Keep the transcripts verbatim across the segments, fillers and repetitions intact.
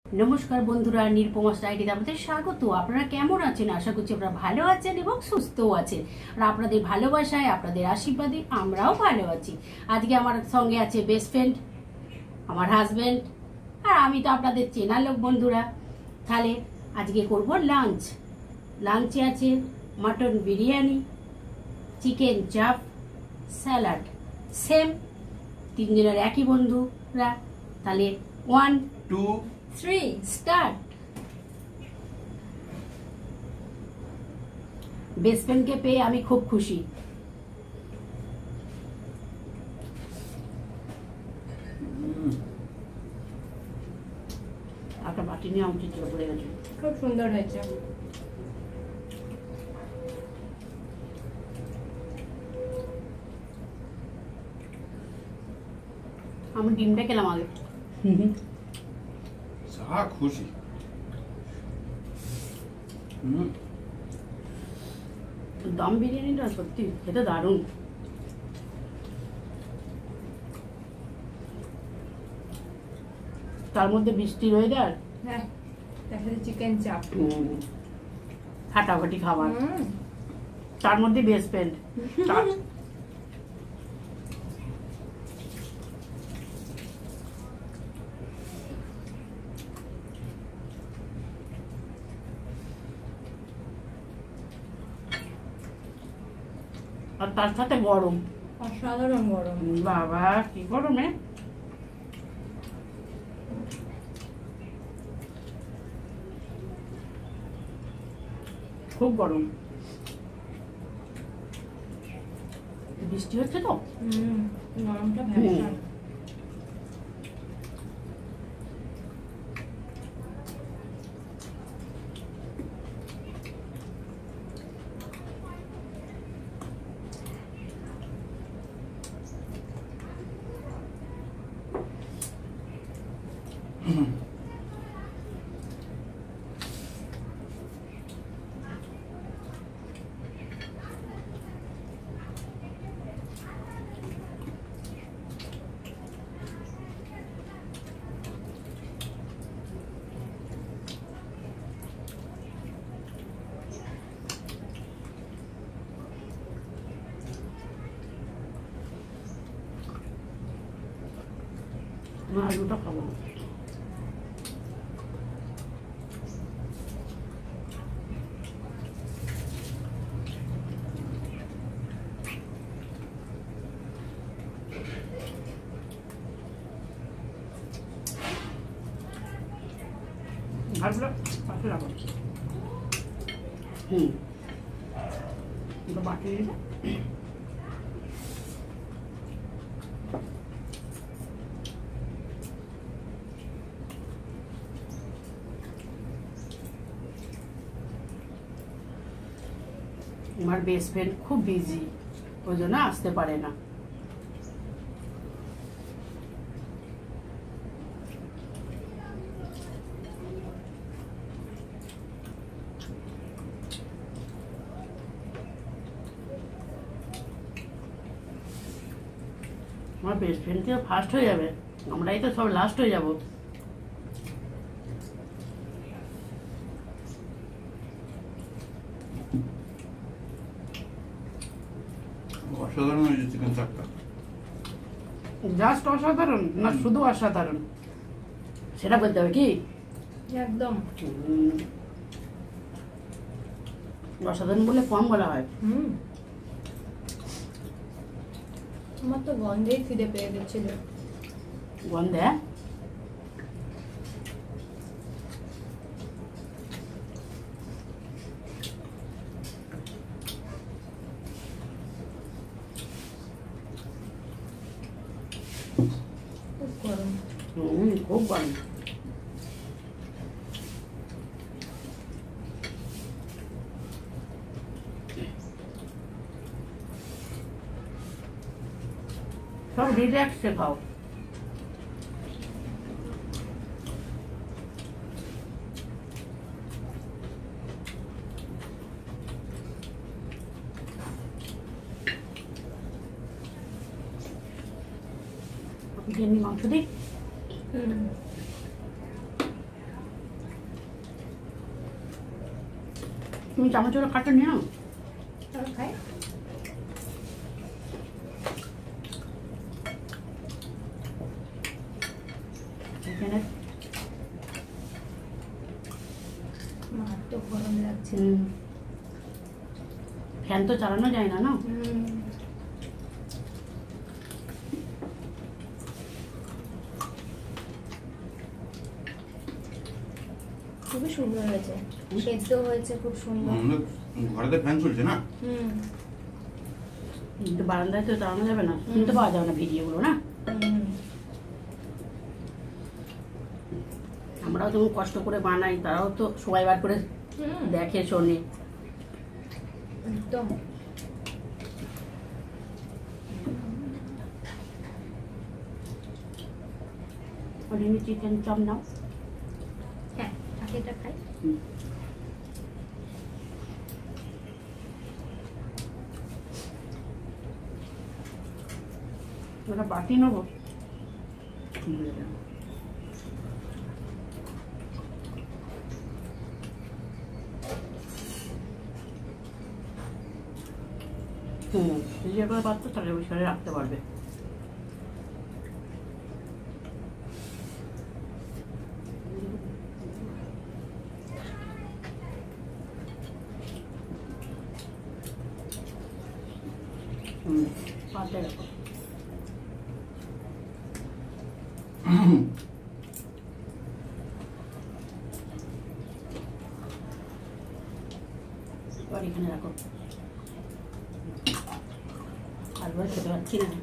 नमस्कार बंधुरा निरुपमा डायरीতে আপনাদের স্বাগত। আপনারা কেমন আছেন? আশা করছি আপনারা ভালো আছেন এবং সুস্থ আছেন। আর আপনাদের ভালোবাসায় আপনাদের আশীর্বাদে আমরাও ভালো আছি। আজকে আমার সঙ্গে আছে বেস্ট ফ্রেন্ড, আমার হাজবেন্ড, আর আমি তো আপনাদের চেনা লোক বন্ধুরা। তাহলে আজকে করব লাঞ্চ। লাঞ্চে আছে mutton biryani, chicken chaap, salad. Same তিনজনের একই বন্ধুরা। তাহলে one two three start. Best ফ্রেন্ডকে পেয়ে আমি খুব খুশি। একটা বাটি নিয়ে আমার চিত্র পড়ে গেছে। খুব সুন্দর হয়েছে। আমি ডিমটা খেলাম আগে। যা খুশি। হুম, দম বিরিয়ানিটা সত্যি খেতে দারুণ। তার মধ্যে বৃষ্টির ওয়েদার, হ্যাঁ, তার সাথে চিকেন চাপ, ফাটাফাটি খাবার, হুম, তার মধ্যে বেস্ট ফ্রেন্ড। আর তার সাথে গরম, অসাধারণ গরম। বাবা কি গরমে। খুব গরম। বৃষ্টি হচ্ছে তো, হুম, গরমটা ভীষণ। আলুটা খাবো। ভালো পাশে রাখো। হুম, বাকি আমার বেস্ট ফ্রেন্ড খুব বিজি, ওই জন্য আসতে পারে না। আমার বেস্ট ফ্রেন্ড তো ফার্স্ট হয়ে যাবে, আমরাই তো সব লাস্ট হয়ে যাব। অসাধারণ হয়েছে চিকেন চাপটা। জাস্ট অসাধারণ না শুধু অসাধারণ সেটা বলতে হবে কি? একদম উম, অসাধারণ বলে কম বলা হয়। হুম, আমার তো গন্ধেই খিদে পেয়ে গেছিল। গন্ধে খুব গরম। হুম, খুব গরম। সব রিল্যাক্সে খাও। বিরিয়ানি মাংস দিই। হুম, তুমি চামচগুলো খাটটা নিয়ে নাও। আর খাই এখানে মার তো গরম লাগছে। হুম, ফ্যান তো চালানো যায় না না। হুম। খুবই সুন্দর হয়েছে, সেদ্ধ হয়েছে খুব সুন্দর। আমাদের ঘরেতে ফ্যান চলছে না। হুম কিন্তু বারান্দায় তো চালানো যাবে না, শুনতে পাওয়া যাবে না ভিডিওগুলো না। হুম আমরাও যেমন কষ্ট করে বানাই, তারাও তো সবাই বার করে হুম দেখে শোনে। একদম। অনেক চিকেন চপ নাও। হ্যাঁ, আগে এটা খাই। হুম। ওটা বাটি নেবো। হুম, যে করে পাত্র তাহলে ওই সাথে রাখতে পারবে। হুম, পাতে রাখো। এবার এখানে রাখো। আলুয়া খেতে পারছি না।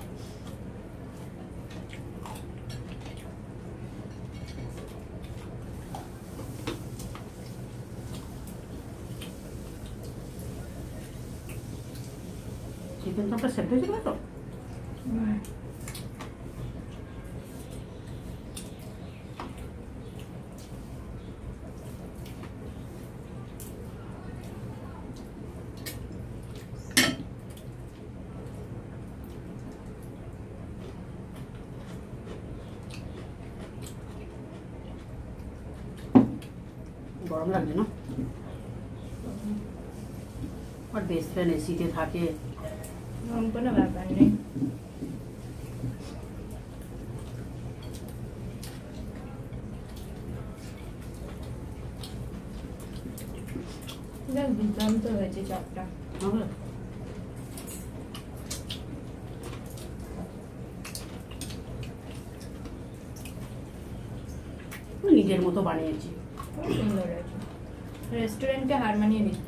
চিকেন চপটা সেদ্ধ হয়েছিল তো? হুম। গরম লাগছে না? আর বেস্ট ফ্রেন্ড এসিতে থাকে। এমন কোনো ব্যাপার নেই। এটা দুর্দান্ত হয়েছে চপটা। হবে? নিজের মতো বানিয়েছি। খুব সুন্দর হয়েছে, রেস্টুরেন্টে হার মানিয়ে দিচ্ছ।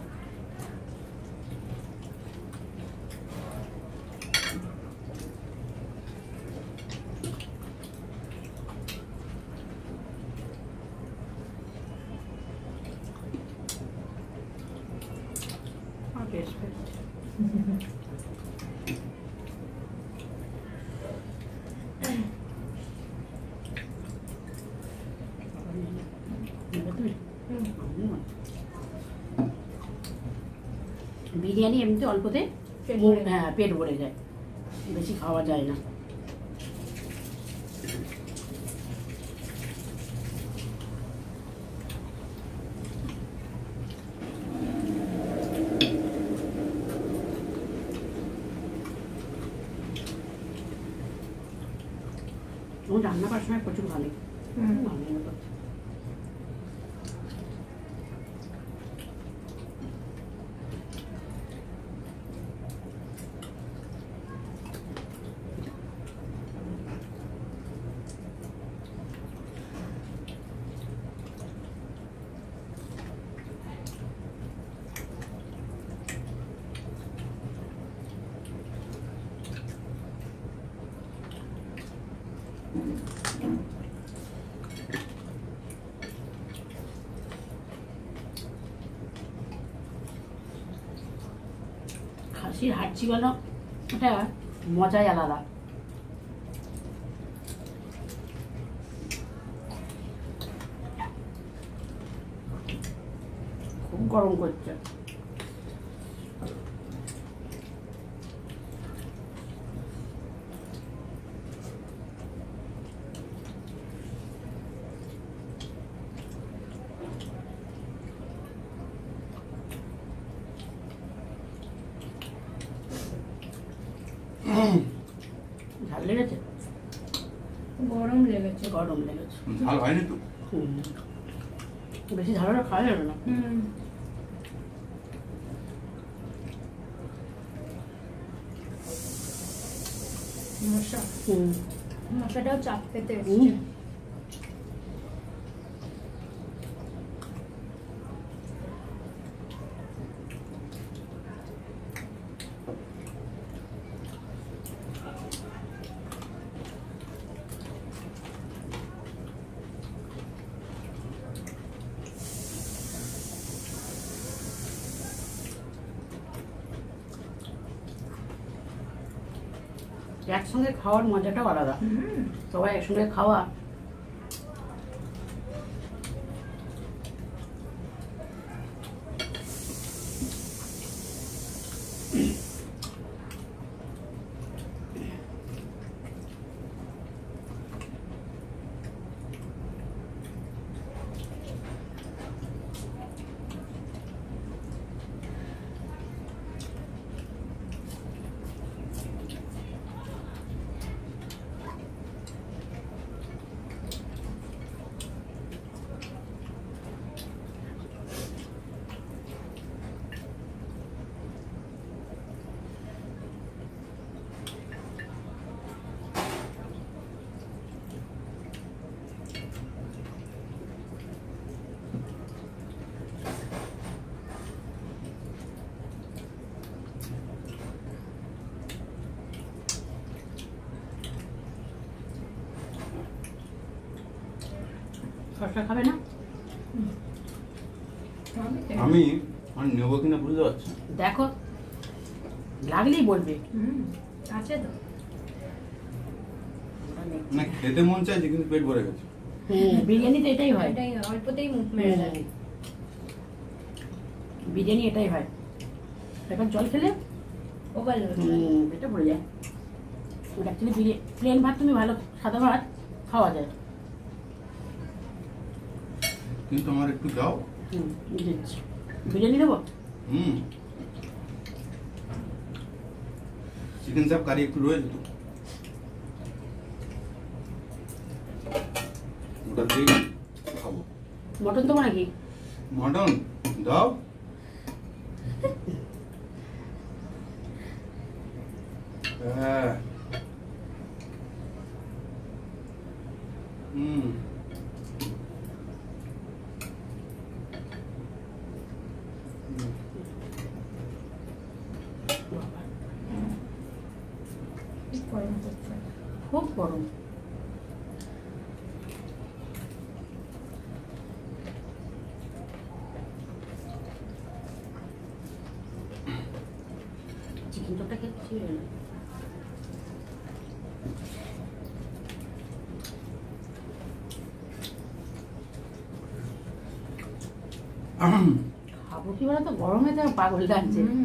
আর বেস্ট ফ্রেন্ড। নেবে তুমি? হুম। বিরিয়ানি এমনিতে অল্পতে পেট ভরে হ্যাঁ পেট ভরে যায়, বেশি খাওয়া যায় না। ও রান্না করার সময় প্রচুর ভালো। হুম। ভালো হতো। খাসির হাড়ছি বলো, ওটা মজাই আলাদা। খুব গরম করছে। ঝাল লেগেছে? গরম লেগেছে। গরম লেগেছে। ঝাল হয়নি তো? হুম। বেশি ঝালটা খাওয়া যাবে না। হুম। মশা হুম। মশাটাও চাপ পেতে হুম। এসছে। একসঙ্গে খাওয়ার মজাটাও আলাদা। হুম। সবাই একসঙ্গে খাওয়া। শসা খাবে না? আমি আর নেবো কিনা বুঝতে পারছি না। দেখো, লাগলেই বলবে। হুম। আছে তো। না খেতে মন চাইছে কিন্তু পেট ভরে গেছে। হুম, বিরিয়ানিতে এটাই হয়। এটাই অল্পতেই মুখ মেরে হুম। যায়। বিরিয়ানি এটাই হয়। এখন জল খেলে ওভারলোড। হুম, পেটটা ভরে যায়। অ্যাকচুয়ালি বিরিয়ানি প্লেন ভাত তুমি ভালো সাদা ভাত খাওয়া যায়। কিন্তু আমার একটু দাও। হুম, দিচ্ছি। বিরিয়ানি দেবো? হুম। চিকেন চাপ কারি একটু রয়েছে তো, ওটা দিয়ে খাবো। মটন দেবো নাকি? মটন দাও। হ্যাঁ। হুম। খুব গরম করছে। খুব গরম। চিকেন চপটা খেতে খাবো কি বলো তো, গরমে তো পাগল লাগছে। হুম।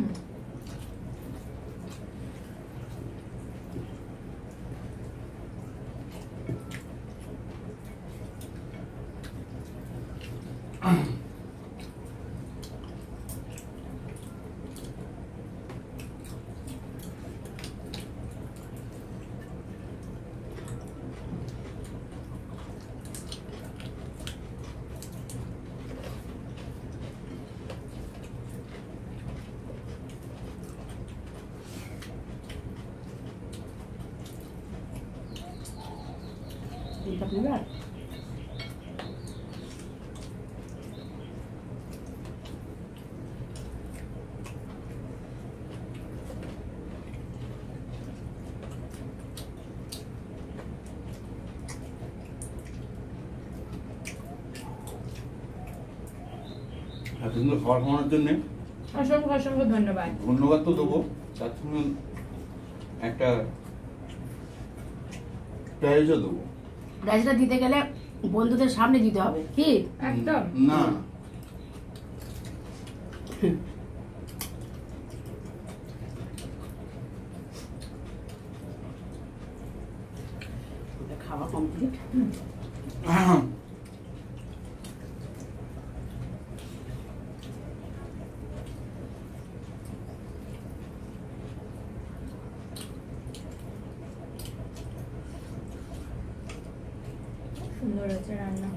এটা নেবে আর? এত সুন্দর খাবার খাওয়ানোর জন্য অসংখ্য অসংখ্য ধন্যবাদ। ধন্যবাদ তো দেবো, তার সঙ্গে একটা প্রাইজও দেবো। প্রাইজটা দিতে গেলে বন্ধুদের সামনে দিতে হবে কি? একদম। না, খাওয়া কমপ্লিট। হয়েছে রান্না।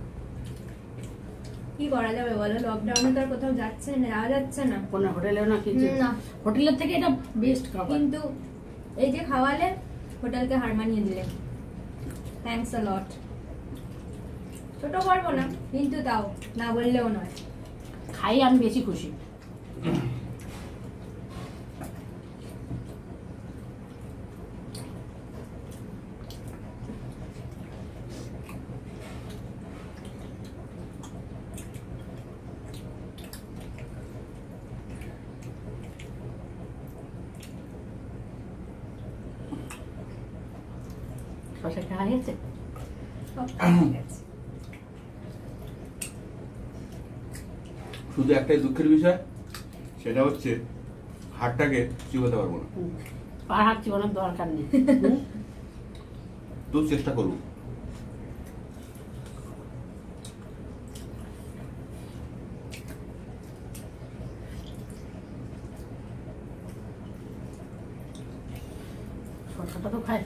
কি করা যাবে বলো, লকডাউনে তো আর কোথাও যাচ্ছে না, যাওয়া যাচ্ছে না। কোনো হোটেলেও না কিছু না। হোটেলের থেকে এটা বেস্ট খাবার। কিন্তু এই যে খাওয়ালে, হোটেলকে হার মানিয়ে দিলে। Thanks a lot. ছোট করবো না, কিন্তু তাও না বললেও নয়। খাই আমি বেশি খুশি। শশা খাওয়া হয়েছে? সব ঠিক আছে। শুধু একটাই দুঃখের বিষয়, সেটা হচ্ছে হাড়টাকে চিবোতে পারবো না। হুম। পার হাত চিবানোর দরকার নেই। তো চেষ্টা করবো। শশাটা তো খাই।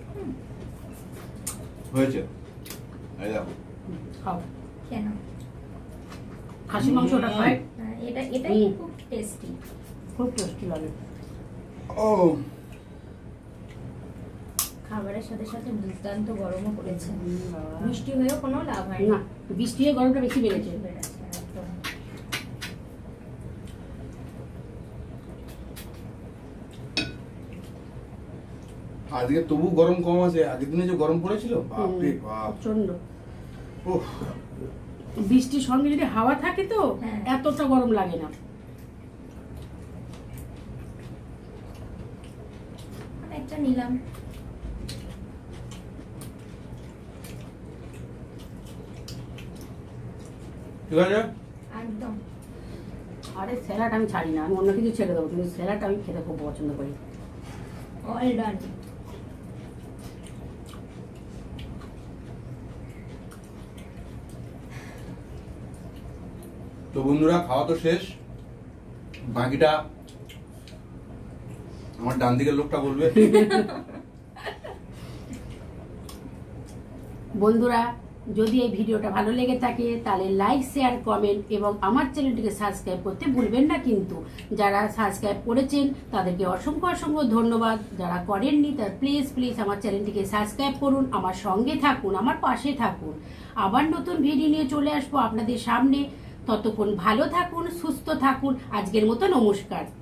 হয়েছে, এই দেখো। হুম, খাও। কেন? খাসি মাংসটা খাই, হ্যাঁ, এটা এটাই হুম। খুব টেস্টি। খুব টেস্টি লাগে। ও খাবারের সাথে সাথে দুর্দান্ত গরমও করেছে। হুম, বাবা। মিষ্টি হয়েও কোনো লাভ হয় না, বৃষ্টি হয়ে গরমটা বেশি বেড়েছে। বেড়েছে, একদম। আজকে তবু গরম কম আছে, আগের দিনে যে গরম পড়েছিল বাপরে হুম, বাপ। প্রচন্ড। উফ, বৃষ্টির সঙ্গে যদি হাওয়া থাকে তো হ্যাঁ। এতটা গরম লাগে না। একটা নিলাম। ঠিক আছে। একদম। আরে স্যালাড আমি ছাড়ি না, আমি অন্য কিছু ছেড়ে দেবো, কিন্তু স্যালাড আমি খেতে খুব পছন্দ করি। All done. তো বন্ধুরা, খাওয়া তো শেষ, বাকিটা আমার ডান দিকের লোকটা বলবে। বন্ধুরা, যদি এই ভিডিওটা ভালো লেগে থাকে তাহলে লাইক, শেয়ার, কমেন্ট এবং আমার চ্যানেলটিকে সাবস্ক্রাইব করতে ভুলবেন না। কিন্তু যারা সাবস্ক্রাইব করেছেন তাদেরকে অসংখ্য অসংখ্য ধন্যবাদ। যারা করেননি তার প্লিজ প্লিজ আমার চ্যানেলটিকে সাবস্ক্রাইব করুন, আমার সঙ্গে থাকুন, আমার পাশে থাকুন। আবার নতুন ভিডিও নিয়ে চলে আসবো আপনাদের সামনে। ততক্ষণ ভালো থাকুন, সুস্থ থাকুন। আজকের মতো নমস্কার।